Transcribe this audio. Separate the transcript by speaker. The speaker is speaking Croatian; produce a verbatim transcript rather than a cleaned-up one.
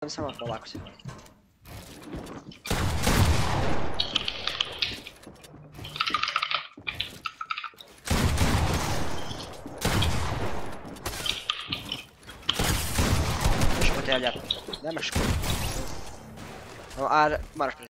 Speaker 1: Samo polako se. Još poteljati. Nemaš ko. No, a moraš